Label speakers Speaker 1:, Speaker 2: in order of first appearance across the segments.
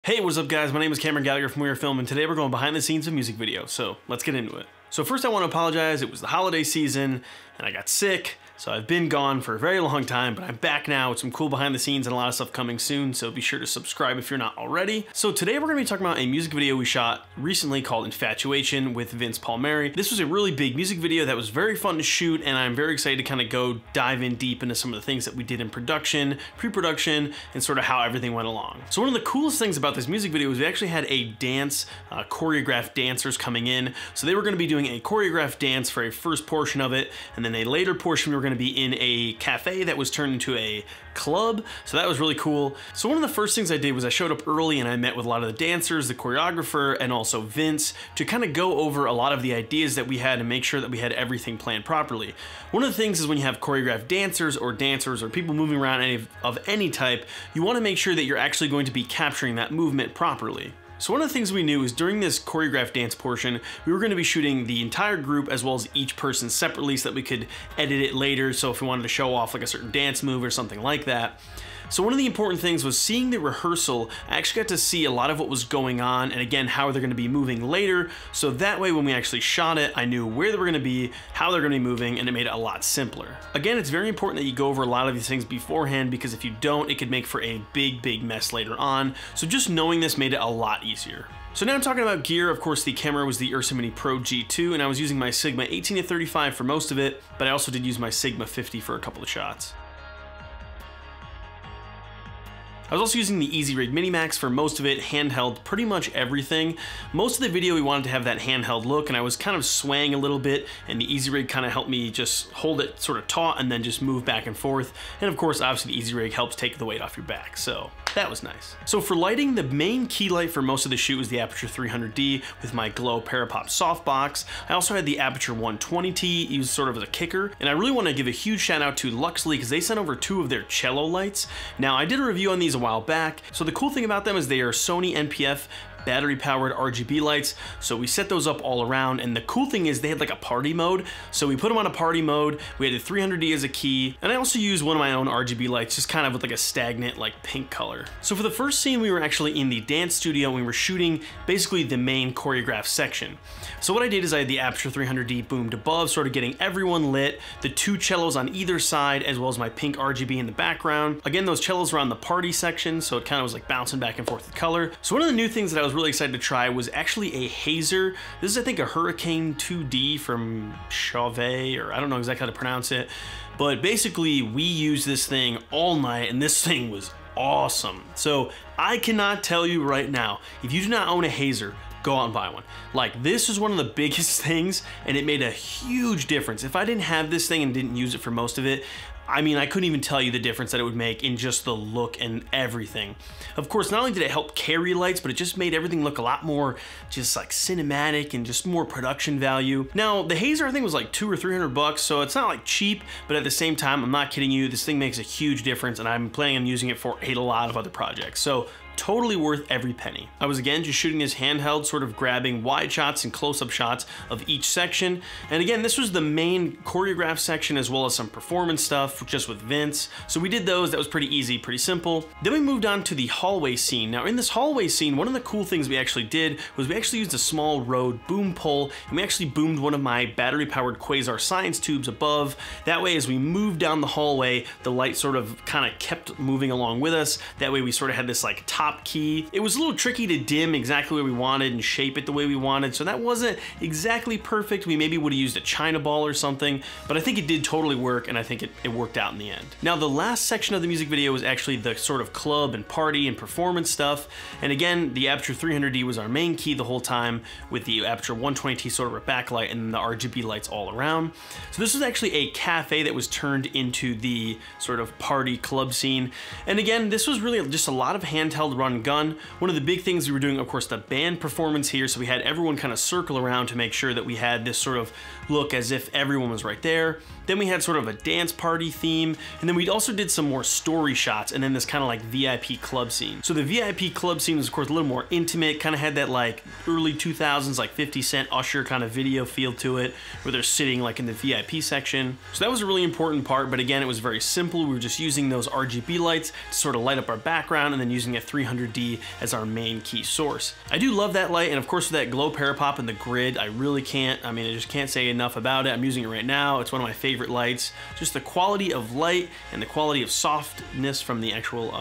Speaker 1: Hey, what's up guys? My name is Cameron Gallagher from We Are Film, and today we're going behind the scenes of music videos, so let's get into it. So first I want to apologize, it was the holiday season, and I got sick, so I've been gone for a very long time, but I'm back now with some cool behind the scenes and a lot of stuff coming soon, so be sure to subscribe if you're not already. So today we're going to be talking about a music video we shot recently called Infatuation with Vince Palmieri. This was a really big music video that was very fun to shoot, and I'm very excited to kind of go dive in deep into some of the things that we did in production, pre-production, and sort of how everything went along. So one of the coolest things about this music video is we actually had a dance, choreographed dancers coming in. So they were going to be doing a choreographed dance for a first portion of it, and then a later portion we were going to be in a cafe that was turned into a club. So that was really cool. So one of the first things I did was I showed up early and I met with a lot of the dancers, the choreographer, and also Vince to kind of go over a lot of the ideas that we had and make sure that we had everything planned properly. One of the things is when you have choreographed dancers or people moving around of any type, you want to make sure that you're actually going to be capturing that movement properly. So one of the things we knew is during this choreographed dance portion, we were going to be shooting the entire group as well as each person separately so that we could edit it later. So if we wanted to show off like a certain dance move or something like that. So one of the important things was seeing the rehearsal. I actually got to see a lot of what was going on and again, how they're gonna be moving later. So that way when we actually shot it, I knew where they were gonna be, how they're gonna be moving, and it made it a lot simpler. Again, it's very important that you go over a lot of these things beforehand because if you don't, it could make for a big mess later on. So just knowing this made it a lot easier. So now I'm talking about gear. Of course, the camera was the URSA Mini Pro G2 and I was using my Sigma 18-35 for most of it, but I also did use my Sigma 50 for a couple of shots. I was also using the EasyRig Minimax for most of it, handheld pretty much everything. Most of the video we wanted to have that handheld look and I was kind of swaying a little bit and the EasyRig kind of helped me just hold it sort of taut and then just move back and forth. And of course, obviously the EasyRig helps take the weight off your back, so that was nice. So for lighting, the main key light for most of the shoot was the Aputure 300D with my Glow Parapop softbox. I also had the Aputure 120T used sort of as a kicker. And I really want to give a huge shout out to Luxli because they sent over 2 of their cello lights. Now I did a review on these a while back. So the cool thing about them is they are Sony NPF battery powered RGB lights. So we set those up all around. And the cool thing is they had like a party mode. So we put them on a party mode. We had the 300D as a key. And I also used one of my own RGB lights, just kind of with like a stagnant like pink color. So for the first scene, we were actually in the dance studio and we were shooting basically the main choreographed section. So what I did is I had the Aputure 300D boomed above, sort of getting everyone lit, the 2 cellos on either side, as well as my pink RGB in the background. Again, those cellos were on the party section, so it kind of was like bouncing back and forth with color. So one of the new things that I was really excited to try was actually a hazer. This is, I think, a Hurricane 2D from Chauvet, or I don't know exactly how to pronounce it. But basically, we used this thing all night, and this thing was awesome. So I cannot tell you right now, if you do not own a hazer, go out and buy one. Like, this is one of the biggest things and it made a huge difference. If I didn't have this thing and didn't use it for most of it, I mean, I couldn't even tell you the difference that it would make in just the look and everything. Of course, not only did it help carry lights, but it just made everything look a lot more just like cinematic and just more production value. Now, the hazer I think was like $200 or $300, so it's not like cheap, but at the same time, I'm not kidding you, this thing makes a huge difference and I'm planning on using it for a lot of other projects. So totally worth every penny. I was again just shooting this handheld, sort of grabbing wide shots and close-up shots of each section. And again, this was the main choreographed section as well as some performance stuff just with Vince. So we did those, that was pretty easy, pretty simple. Then we moved on to the hallway scene. Now in this hallway scene, one of the cool things we actually did was we actually used a small Rode boom pole and we actually boomed one of my battery powered Quasar science tubes above. That way as we moved down the hallway, the light sort of kind of kept moving along with us. That way we sort of had this like top key. It was a little tricky to dim exactly where we wanted and shape it the way we wanted, so that wasn't exactly perfect. We maybe would have used a China ball or something, but I think it did totally work and I think it worked out in the end. Now the last section of the music video was actually the sort of club and party and performance stuff, and again the Aputure 300D was our main key the whole time with the Aputure 120T sort of a backlight and the RGB lights all around. So this was actually a cafe that was turned into the sort of party club scene, and again this was really just a lot of handheld run and gun. One of the big things we were doing, of course, the band performance here, so we had everyone kind of circle around to make sure that we had this sort of look as if everyone was right there. Then we had sort of a dance party theme, and then we also did some more story shots, and then this kind of like VIP club scene. So the VIP club scene was, of course, a little more intimate, kind of had that like early 2000s, like 50 Cent Usher kind of video feel to it, where they're sitting like in the VIP section. So that was a really important part, but again, it was very simple. We were just using those RGB lights to sort of light up our background, and then using a 300 300D as our main key source. I do love that light, and of course with that glow parapop and the grid, I really can't, I just can't say enough about it. I'm using it right now. It's one of my favorite lights. Just the quality of light and the quality of softness from the actual,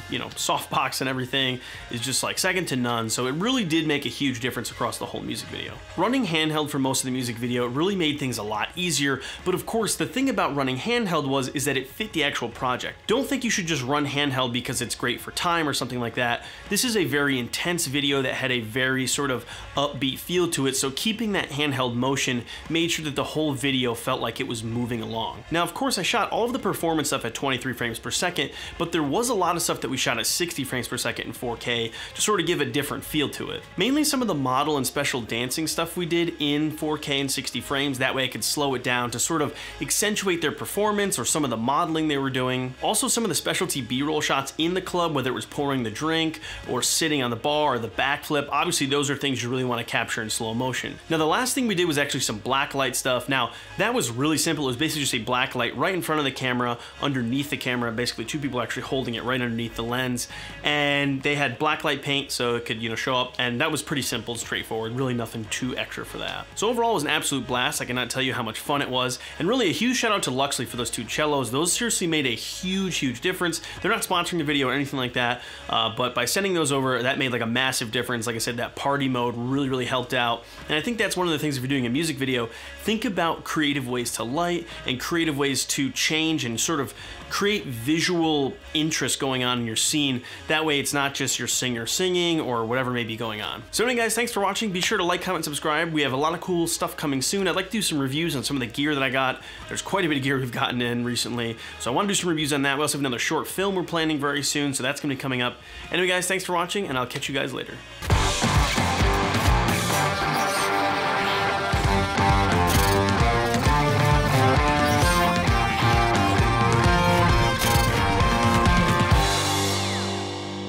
Speaker 1: softbox and everything is just like second to none. So it really did make a huge difference across the whole music video. Running handheld for most of the music video really made things a lot easier, but of course the thing about running handheld is that it fit the actual project. Don't think you should just run handheld because it's great for time or something like that. This is a very intense video that had a very sort of upbeat feel to it, so keeping that handheld motion made sure that the whole video felt like it was moving along. Now of course I shot all of the performance stuff at 23 frames per second, but there was a lot of stuff that we shot at 60 frames per second in 4K to sort of give a different feel to it. Mainly some of the model and special dancing stuff we did in 4K and 60 frames, that way I could slow it down to sort of accentuate their performance or some of the modeling they were doing. Also some of the specialty B-roll shots in the club, whether it was pouring the drink or sitting on the bar or the backflip, obviously those are things you really want to capture in slow motion. Now the last thing we did was actually some black light stuff. Now that was really simple. It was basically just a black light right in front of the camera, underneath the camera, basically two people actually holding it right underneath the lens, and they had black light paint so it could show up, and that was pretty simple and straightforward, really nothing too extra for that. So overall it was an absolute blast. I cannot tell you how much fun it was, and really a huge shout out to Luxli for those two cellos. Those seriously made a huge difference. They're not sponsoring the video or anything like that, but by sending those over, that made like a massive difference. Like I said, that party mode really helped out, and I think that's one of the things if you're doing a music video, think about creative ways to light and creative ways to change and sort of create visual interest going on in your scene. That way it's not just your singer singing or whatever may be going on. So anyway guys, thanks for watching. Be sure to like, comment, subscribe. We have a lot of cool stuff coming soon. I'd like to do some reviews on some of the gear that I got. There's quite a bit of gear we've gotten in recently, so I want to do some reviews on that. We also have another short film we're planning very soon, so that's going to be coming up. Anyway guys, thanks for watching, and I'll catch you guys later.